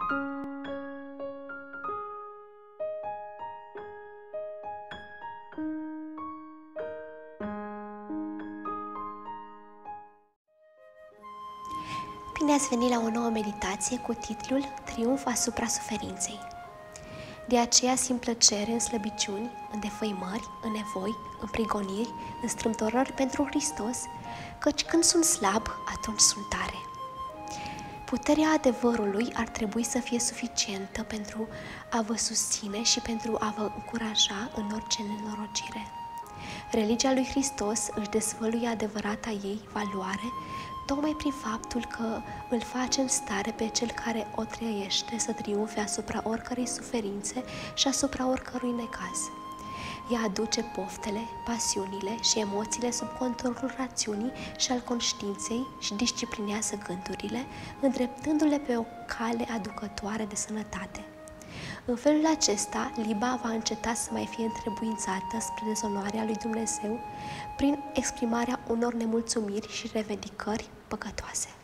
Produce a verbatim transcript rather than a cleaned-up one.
Bine ați venit la o nouă meditație cu titlul Triumf asupra suferinței. De aceea simt plăcere în slăbiciuni, în defăimări, în nevoi, în prigoniri, în strâmtorări pentru Hristos, căci când sunt slab, atunci sunt tare. Puterea adevărului ar trebui să fie suficientă pentru a vă susține și pentru a vă încuraja în orice nenorocire. Religia lui Hristos își dezvăluie adevărata ei valoare tocmai prin faptul că îl face în stare pe cel care o trăiește să triumfe asupra oricărei suferințe și asupra oricărui necaz. Ea aduce poftele, pasiunile și emoțiile sub controlul rațiunii și al conștiinței și disciplinează gândurile, îndreptându-le pe o cale aducătoare de sănătate. În felul acesta, liba va înceta să mai fie întrebuințată spre dezonoarea lui Dumnezeu prin exprimarea unor nemulțumiri și revendicări păcătoase.